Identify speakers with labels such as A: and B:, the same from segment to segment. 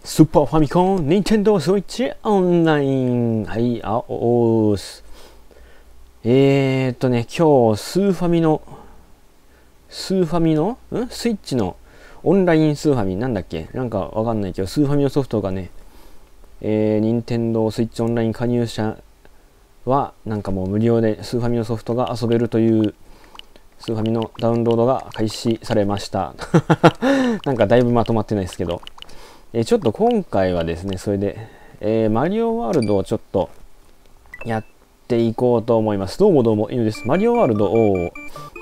A: スーパーファミコン、ニンテンドースイッチオンライン。はい、おーす。今日、スーファミの、スイッチのオンラインスーファミ、なんだっけなんかわかんないけど、スーファミのソフトがね、ニンテンドースイッチオンライン加入者は、なんかもう無料でスーファミのソフトが遊べるという、スーファミのダウンロードが開始されました。なんかだいぶまとまってないですけど。ちょっと今回はですね、それで、マリオワールドをちょっとやっていこうと思います。どうも、犬です。マリオワールドを、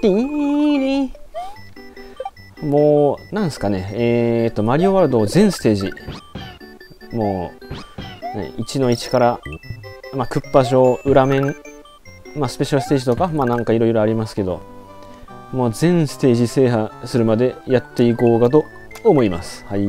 A: もう、なんすかね、マリオワールド全ステージ、もう、ね、1の1から、クッパ城、裏面、スペシャルステージとか、なんかいろいろありますけど、もう全ステージ制覇するまでやっていこうかと思います。はい、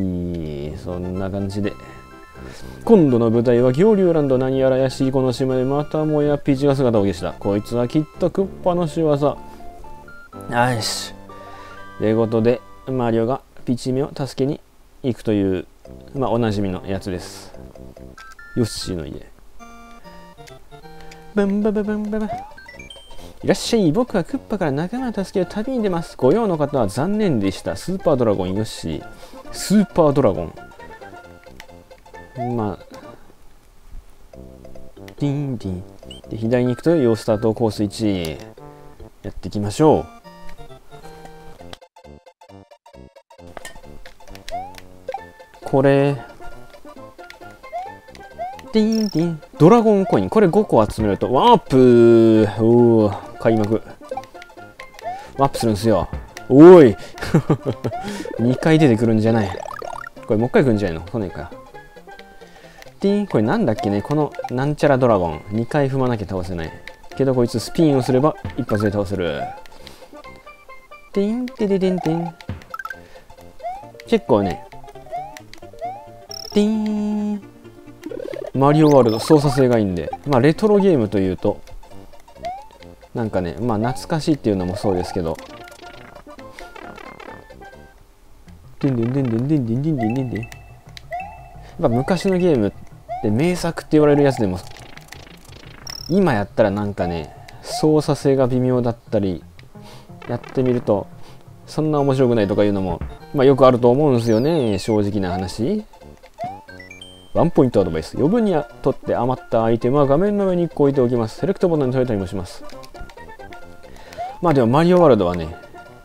A: そんな感じで。今度の舞台は恐竜ランド。何やら怪しいこの島でまたもやピーチが姿を消した。こいつはきっとクッパの仕業。よし。ということで、マリオがピーチ姫を助けに行くという、おなじみのやつです。ヨッシーの家。バンバババンババ。いらっしゃい。僕はクッパから仲間を助ける旅に出ます。ご用の方は残念でした。スーパードラゴンヨッシー。スーパードラゴン。ディンディン。で、左に行くとヨースタートコース1。やっていきましょう。これ。ディンディン。ドラゴンコイン。これ5個集めると、ワープおー。開幕。ワープするんすよ。おい2回出てくるんじゃない。これもう一回来るんじゃないの？来ねえか。ティーン。これなんだっけね。このなんちゃらドラゴン。2回踏まなきゃ倒せない。けどこいつスピンをすれば一発で倒せる。ティンテデデンテン。結構ね。ティーン。マリオワールド操作性がいいんで。レトロゲームというと。なんかね、懐かしいっていうのもそうですけど。デンデンデンデンデンデンデンデンデンデン。やっぱ昔のゲームって名作って言われるやつでも、今やったらなんかね、操作性が微妙だったり、やってみると、そんな面白くないとかいうのも、よくあると思うんですよね、正直な話。ワンポイントアドバイス。余分に取って余ったアイテムは画面の上に1個置いておきます。セレクトボタンに取れたりもします。でもマリオワールドはね、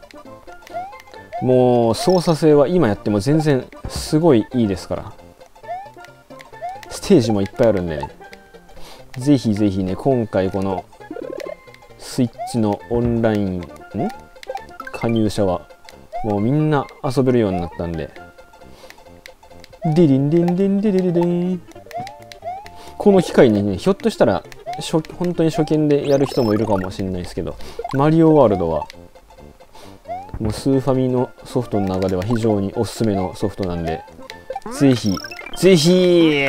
A: もう操作性は今やっても全然すごいいいですから。ステージもいっぱいあるんでね。ぜひぜひね、今回このスイッチのオンライン加入者はもうみんな遊べるようになったんで。ディリンディンディンディリリディン。この機会にね、ひょっとしたら本当に初見でやる人もいるかもしれないですけど、マリオワールドはもうスーファミのソフトの中では非常におすすめのソフトなんで、ぜひぜひ。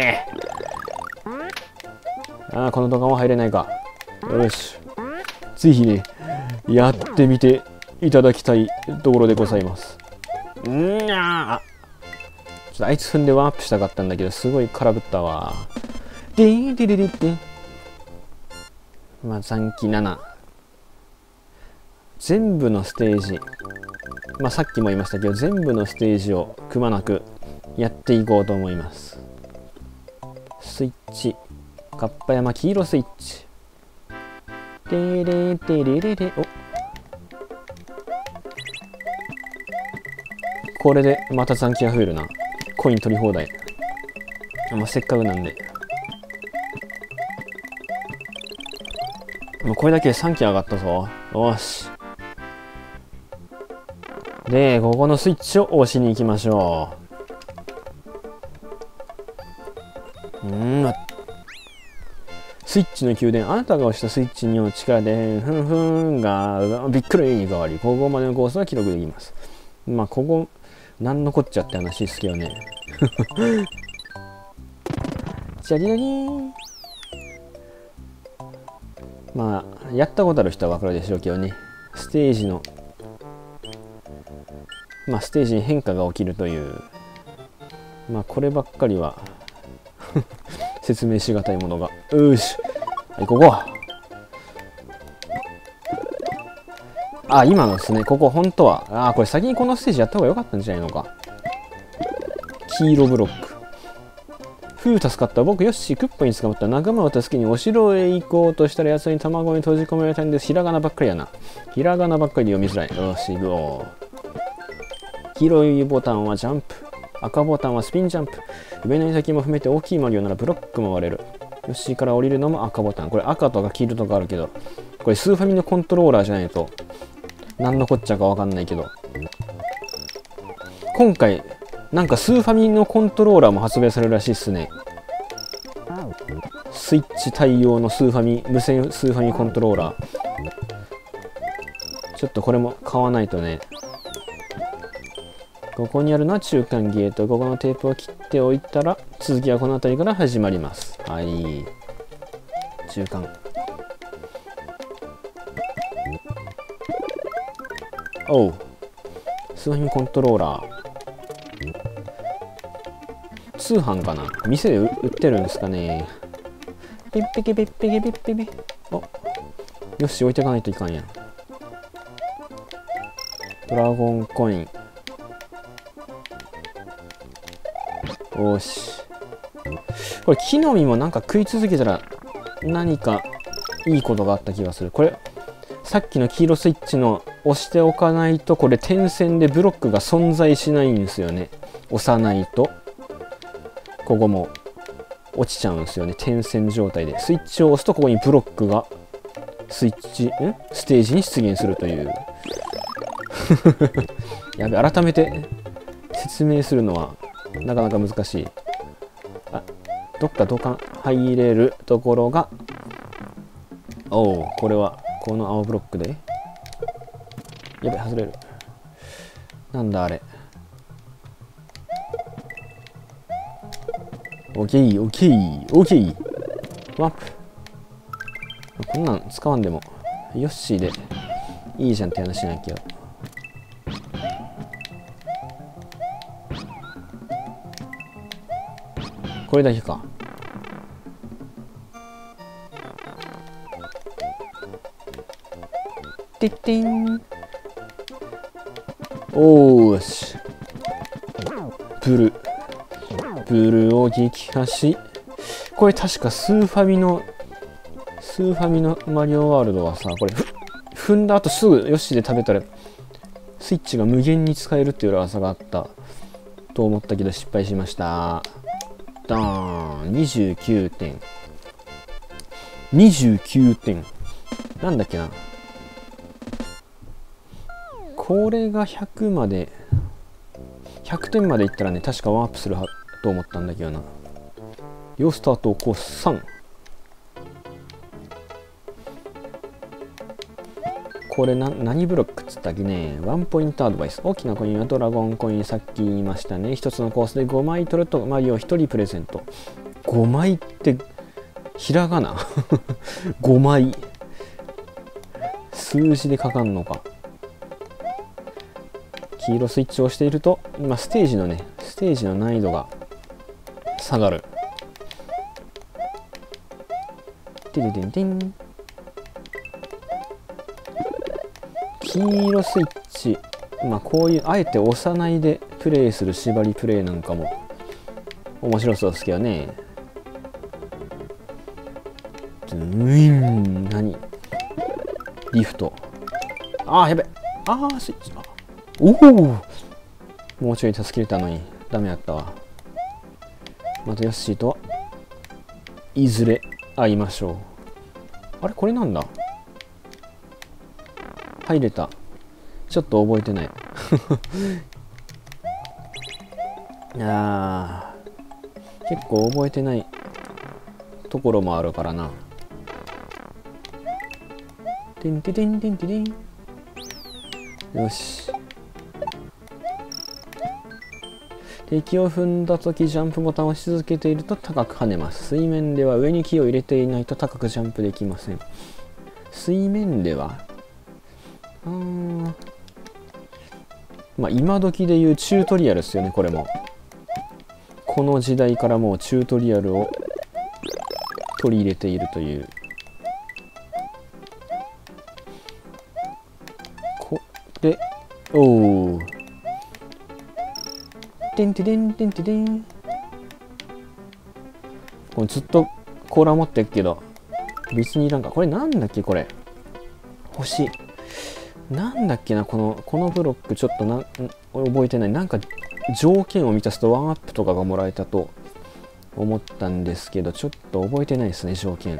A: この動画も入れないか。よし、ぜひねやってみていただきたいところでございます。ちょっとあいつ踏んでワープしたかったんだけど、すごい空振ったわ。ディーディリリッデ残機7。全部のステージ、さっきも言いましたけど、全部のステージをくまなくやっていこうと思います。スイッチ、かっぱ山黄色スイッチ。テレテレレレ。これでまた残機が増えるな。コイン取り放題。せっかくなんで。もうこれだけで3機上がったぞ。よし。で、ここのスイッチを押しに行きましょう。スイッチの宮殿。あなたが押したスイッチの力で、ふんふんがびっくりに変わり、ここまでのコースが記録できます。ここ、なんのこっちゃって話ですけどね。じゃりらりーん。やったことある人はわかるでしょうけどね。ステージの、ステージに変化が起きるというまあこればっかりは説明しがたいものが。よし、はい、ここ。あ、今のですね、ここ本当は。これ先にこのステージやった方が良かったんじゃないのか。黄色ブロック。助かった。僕、よし、クッパに捕まった。仲間を助けにお城へ行こうとしたら、奴に卵に閉じ込められたんです。ひらがなばっかりやな。ひらがなばっかりで読みづらい。よし、行くよ。黄色いボタンはジャンプ。赤ボタンはスピンジャンプ。上の先も含めて大きいマリオならブロックも割れる。よしから降りるのも赤ボタン。これ赤とか黄色とかあるけど、これスーファミのコントローラーじゃないと、何のこっちゃかわかんないけど。今回、なんかスーファミのコントローラーも発売されるらしいっすね。スイッチ対応のスーファミ、無線スーファミコントローラー。ちょっとこれも買わないとね。ここにあるのは中間ゲート。ここのテープを切っておいたら、続きはこの辺りから始まります。はい。中間。おう。スーファミコントローラー。通販かな、店で売ってるんですかね。ピッピキピッピキピッピピ。お、よし、置いていかないといかんやん。ドラゴンコイン。よし。これ木の実もなんか食い続けたら何かいいことがあった気がする。これさっきの黄色スイッチの押しておかないと、これ点線でブロックが存在しないんですよね。押さないとここも落ちちゃうんですよね。点線状態でスイッチを押すと、ここにブロックがステージに出現するというやべ、改めて説明するのはなかなか難しい。あ、どっか土管入れるところが、おお、これはこの青ブロックで、やべ、外れる。なんだあれ。オッケーオッケーオッケー。ワープ。こんなん使わんでもヨッシーでいいじゃんって話なんやけど。これだけか。てってん。おーし。ブルを撃破し、これ確かスーファミのマリオワールドはさ、これ踏んだ後すぐヨッシーで食べたらスイッチが無限に使えるっていう裏技があったと思ったけど失敗しました。ダーン。29点。29点。なんだっけな、これが100まで100点までいったらね、確かワープすると思ったんだけどな。よスタートコース3。これ何ブロックっつったっけね。ワンポイントアドバイス。大きなコインはドラゴンコイン、さっき言いましたね。1つのコースで5枚取るとマリオ1人プレゼント。5枚ってひらがな5枚数字でかかんのか。黄色スイッチを押していると今ステージの難易度が下がる。てんてんてん。黄色スイッチ、まあこういうあえて押さないでプレイする縛りプレイなんかも面白そうですけどね。何リフト。やべ。スイッチ。おお、もうちょい助けれたのにダメやったわ。またヨッシーといずれ会いましょう。あれ、これなんだ。入れた。ちょっと覚えてない結構覚えてないところもあるからな。てんててんてんてん。よし。敵を踏んだ時ジャンプボタンを押し続けていると高く跳ねます。水面では上に木を入れていないと高くジャンプできません。水面ではまあ今時でいうチュートリアルですよね。これもこの時代からもうチュートリアルを取り入れているという。これ、おお。てんてんてんてんてん。これずっと甲羅持ってるけど、別にいらんか。これなんだっけこれ。星。なんだっけな、このブロックちょっと覚えてない。なんか条件を満たすとワンアップとかがもらえたと思ったんですけど、ちょっと覚えてないですね、条件。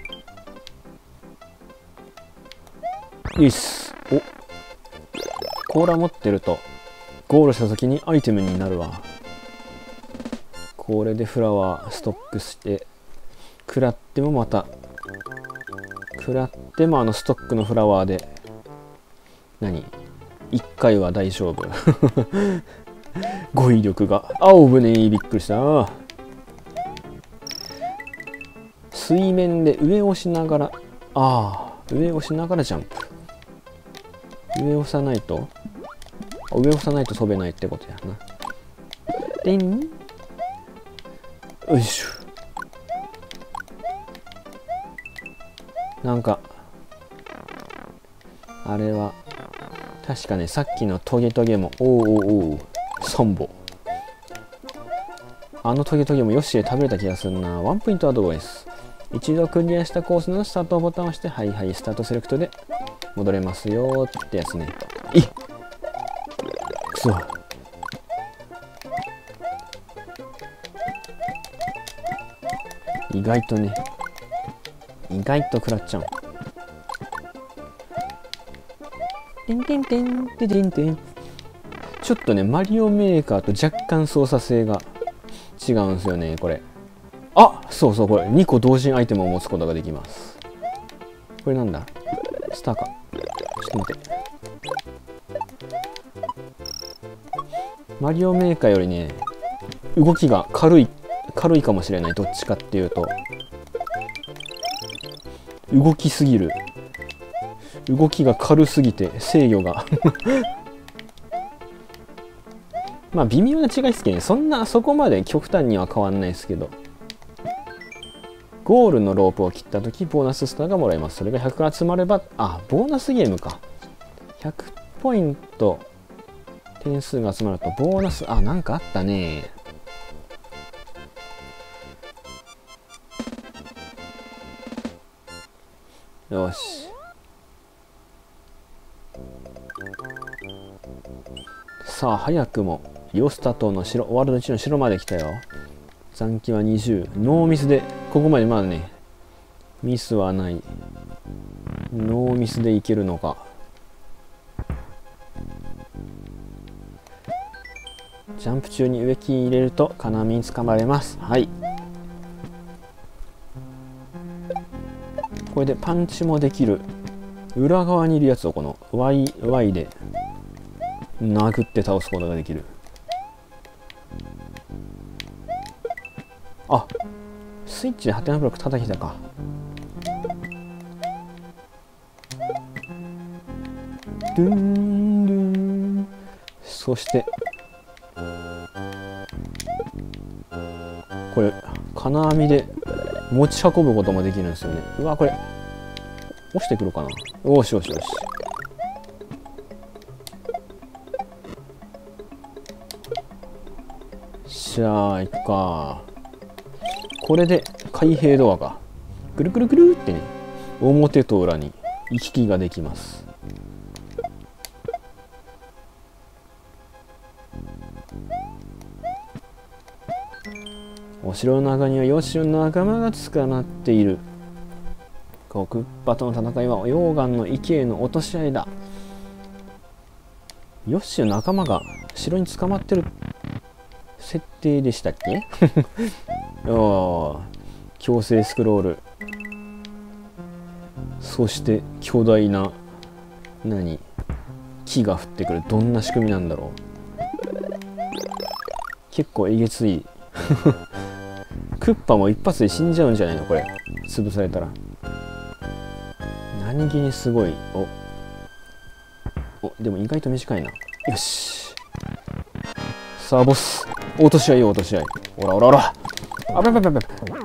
A: よいっす。お、甲羅持ってるとゴールした時にアイテムになるわ。これでフラワーストックして食らってもまた食らってもストックのフラワーで1回は大丈夫。語彙力が青ぶねー、びっくりした。水面で上を押しながら、上を押しながらジャンプ。上を押さないと飛べないってことやな。でん、よいしょ。なんかあれは確かね、さっきのトゲトゲもソンボ、トゲトゲもヨッシーで食べれた気がするな。ワンポイントアドバイス。一度クリアしたコースのスタートボタンを押して、はいはい、スタートセレクトで戻れますよってやつね。くそ。意外と食らっちゃう。てんてんてんてんてん。ちょっとね、マリオメーカーと若干操作性が違うんですよね、これ。そうそう、これ2個同時にアイテムを持つことができます。これなんだ、スターか。ちょっと待って。マリオメーカーよりね、動きが軽いかもしれない。どっちかっていうと動きすぎる。動きが軽すぎて制御がまあ微妙な違いですけどね。そこまで極端には変わんないですけど、ゴールのロープを切った時ボーナススターがもらえます。それが100集まれば、ボーナスゲームか。100ポイント点数が集まるとボーナス、なんかあったね。よし。さあ早くもヨスタ島の城、ワールド1の城まで来たよ。残機は20。ノーミスでここまでまだね、ミスはない。ノーミスでいけるのか。ジャンプ中に植木入れると金網につかまれます。はい、これでパンチもできる。裏側にいるやつをこの Y で殴って倒すことができる。スイッチでハテナブロック叩きたか。ドゥンドゥン。そしてこれ金網で持ち運ぶこともできるんですよね。うわ、これ押してくるかな。よしよしよし。しゃあ行くか。これで開閉ドアがくるくるくるってね、表と裏に行き来ができます。お城の中にはヨシの仲間が捕まっている。クッパとの戦いは溶岩の池への落とし合いだ。ヨッシーの仲間が城に捕まってる設定でしたっけ強制スクロール。そして巨大な木が降ってくる。どんな仕組みなんだろう。結構えげついクッパも一発で死んじゃうんじゃないのこれ、潰されたら。何気にすごい。でも意外と短いな。よし、さあボス。 落とし合いよ、落とし合い。おらおらおら。あぶらぶらぶら。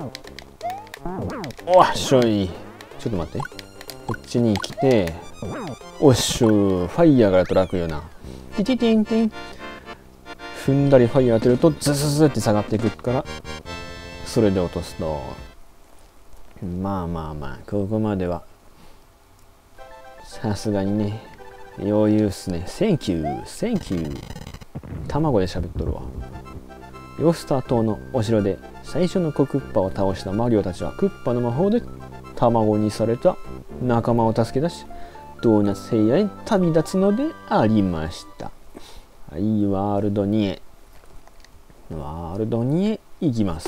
A: おっしょい。ちょっと待って。こっちに来て、おっしょー。ファイヤーがやると楽よな。ティティティンティン。踏んだりファイヤー当てるとズズズって下がっていくから、それで落とすと。まあまあまあ、ここまではさすがにね、余裕っすね。センキュー、センキュー。卵で喋っとるわ。ヨスター島のお城で最初の子クッパを倒したマリオたちはクッパの魔法で卵にされた仲間を助け出し、ドーナツ平野へ旅立つのでありました。はい、ワールド2へ。ワールド2へ行きます。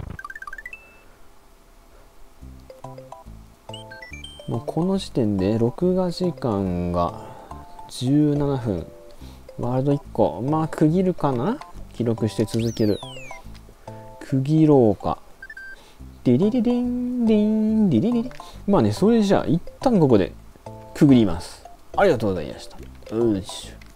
A: もうこの時点で録画時間が17分。ワールド1個。まあ区切るかな？記録して続ける。区切ろうか。ディリリリン、ディン、ディリリリ。まあね、それじゃあ一旦ここで区切ります。ありがとうございました。よいしょ。